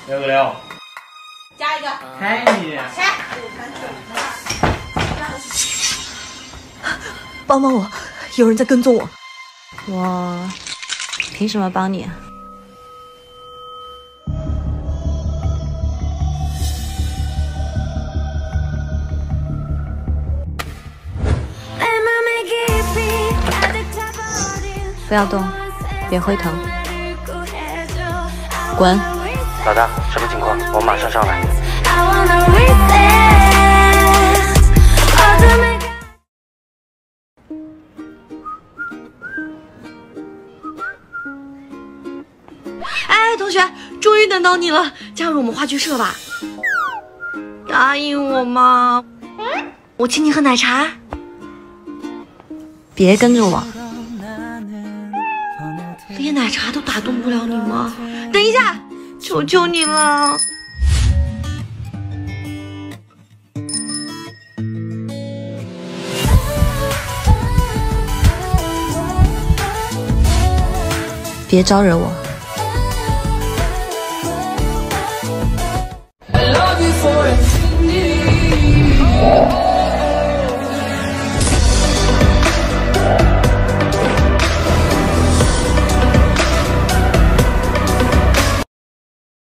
6个6， 加一个。 开你！ 开。 帮帮我，有人在跟踪我。我凭什么帮你？不要动，别回头，滚！ 老大，什么情况？我马上上来。 哎，同学，终于等到你了，加入我们话剧社吧！答应我嘛，我请你喝奶茶。别跟着我。连奶茶都打动不了你吗？等一下，求求你了！别招惹我。I love you for infinity.